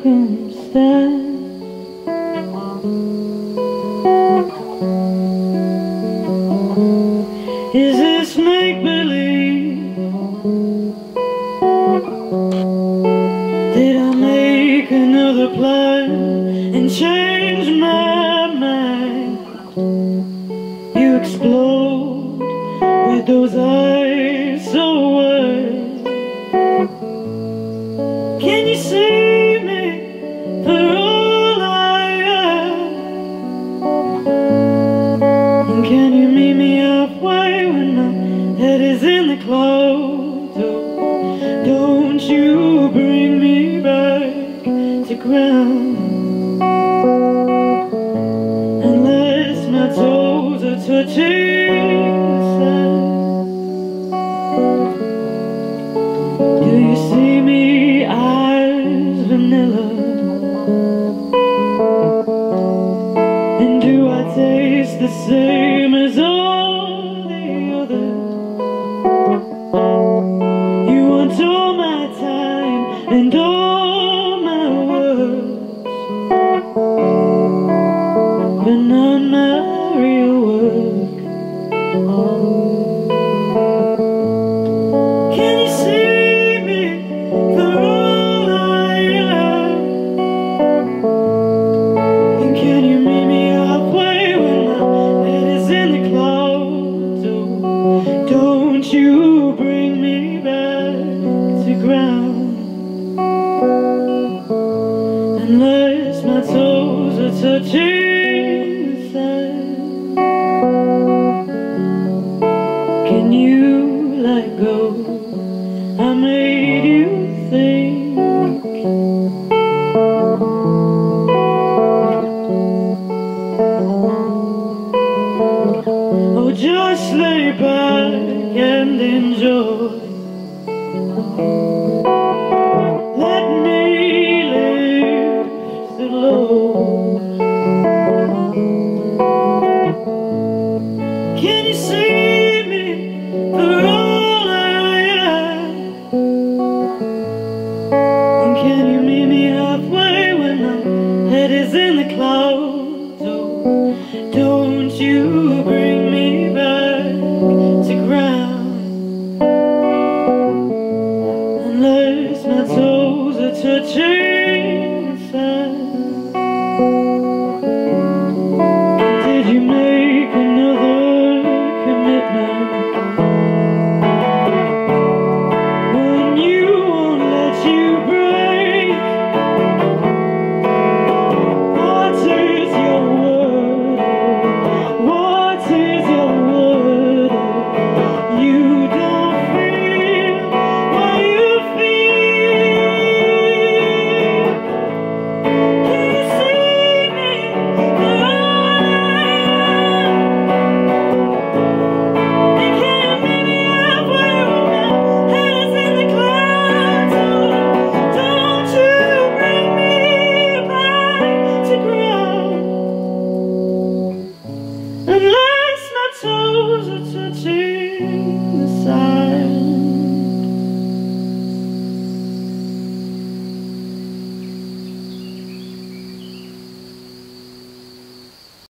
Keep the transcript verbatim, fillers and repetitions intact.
circumstance. Is this make-believe? Did I make another plan and change my mind? You explode with those eyes so wide. Can you see me for all I am? And can you meet me halfway when my head is in the clouds? Oh, don't you bring me back to ground unless my toes are touching the sand. Do you see me eyes vanilla? And do I taste the same as all the others? You want all my time and all my words, but not my real work. Can you see me for all I am? And can you meet me halfway when my head is in the clouds? Oh, don't you bring me back to ground unless my toes are touching the sand. Can you let go? I made you think. Oh, just lay back and enjoy. Let me lift the load. Can you see me for all I am? And can you meet me halfway when my head is in the clouds? Oh, don't you bring me back to ground unless my toes are touching